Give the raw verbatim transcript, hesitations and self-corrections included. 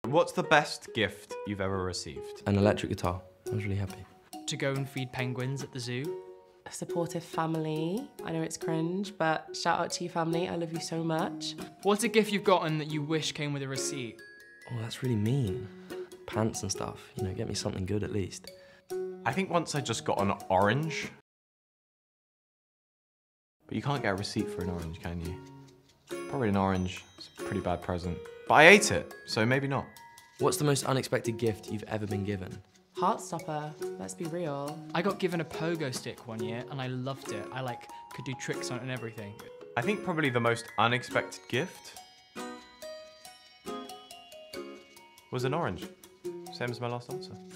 What's the best gift you've ever received? An electric guitar. I was really happy. To go and feed penguins at the zoo. A supportive family. I know it's cringe, but shout out to you, family. I love you so much. What's a gift you've gotten that you wish came with a receipt? Oh, that's really mean. Pants and stuff, you know, get me something good at least. I think once I just got an orange. But you can't get a receipt for an orange, can you? Probably an orange. It's a pretty bad present. But I ate it, so maybe not. What's the most unexpected gift you've ever been given? Heartstopper, let's be real. I got given a pogo stick one year and I loved it. I like could do tricks on it and everything. I think probably the most unexpected gift was an orange. Same as my last answer.